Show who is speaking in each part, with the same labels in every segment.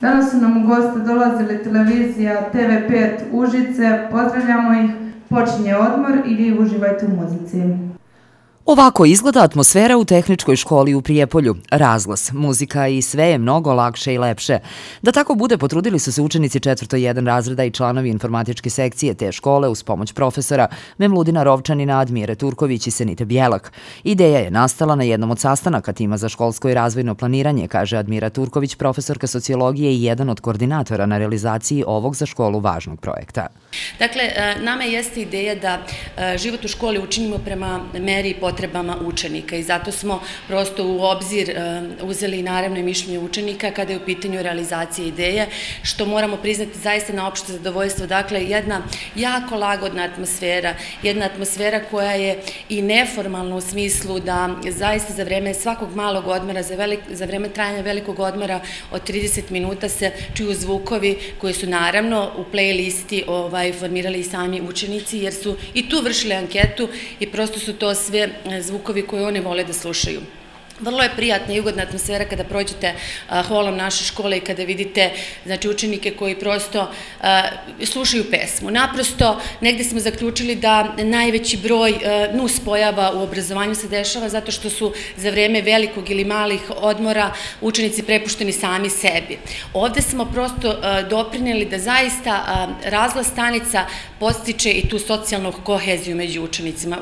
Speaker 1: Danas su nam u goste dolazili televizija TV5 Užice, pozdravljamo ih, počinje odmor i vi uživajte u muzici.
Speaker 2: Ovako izgleda atmosfera u Tehničkoj školi u Prijepolju. Razglas, muzika i sve je mnogo lakše i lepše. Da tako bude, potrudili su se učenici 401 razreda i članovi informatičke sekcije te škole uz pomoć profesora Memludina Rovčanina, Admire Turković i Senite Bjelak. Ideja je nastala na jednom od sastanaka tima za školsko i razvojno planiranje, kaže Admira Turković, profesorka sociologije i jedan od koordinatora na realizaciji ovog za školu važnog projekta.
Speaker 3: Dakle, nama jeste ideja da život u školi učinimo prema meri i potrebama učenika i zato smo prosto u obzir uzeli naravno i mišljenje učenika kada je u pitanju realizacije ideje, što moramo priznati zaista na opšte zadovoljstvo. Dakle, jedna jako lagodna atmosfera, jedna atmosfera koja je i neformalna u smislu da zaista za vreme svakog malog odmora, za vreme trajanja velikog odmora od 30 minuta se čuju zvukovi koji su naravno u playlisti formirali i sami učenici, jer su i tu vršili anketu i prosto su to sve zvukovi koje one vole da slušaju. Vrlo je prijatna i ugodna atmosfera kada prođete holom naše škole i kada vidite učenike koji prosto slušaju pesmu. Naprosto, negde smo zaključili da najveći broj nuspojava u obrazovanju se dešava zato što su za vreme velikog ili malih odmora učenici prepušteni sami sebi. Ovde smo prosto doprineli da zaista razglas stanica podstiče i tu socijalnu koheziju među učenicima.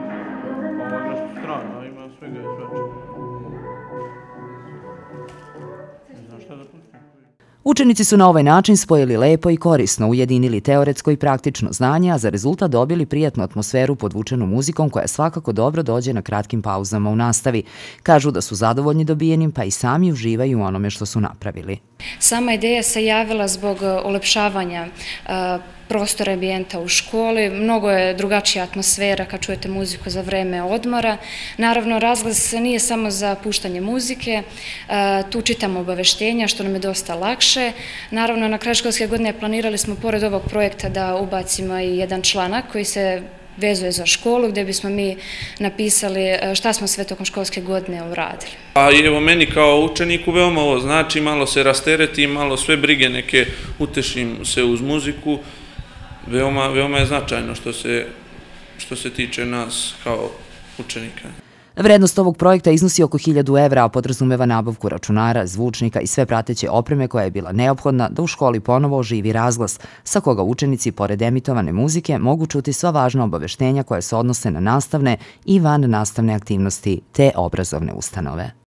Speaker 2: Učenici su na ovaj način spojili lepo i korisno, ujedinili teoretsko i praktično znanje, a za rezultat dobili prijatnu atmosferu podvučenu muzikom koja svakako dobro dođe na kratkim pauzama u nastavi. Kažu da su zadovoljni dobijenim, pa i sami uživaju u onome što su napravili.
Speaker 4: Sama ideja se javila zbog ulepšavanja prostora ambijenta u školi. Mnogo je drugačija atmosfera kad čujete muziku za vreme odmora. Naravno, razglas nije samo za puštanje muzike, tu čitamo obaveštenja, što nam je dosta lakše. Naravno, na kraju školske godine planirali smo pored ovog projekta da ubacimo i jedan članak koji se vezuje za školu, gde bismo mi napisali šta smo sve tokom školske godine uradili.
Speaker 5: A evo meni kao učeniku veoma ovo znači, malo se rastereti, malo sve brige neke utešim se uz muziku. Veoma je značajno što se tiče nas kao učenika.
Speaker 2: Vrednost ovog projekta iznosi oko 1000 evra, a podrazumeva nabavku računara, zvučnika i sve prateće opreme koja je bila neophodna da u školi ponovo oživi razglas, sa koga učenici, pored emitovane muzike, mogu čuti sva važna obaveštenja koja se odnose na nastavne i van nastavne aktivnosti te obrazovne ustanove.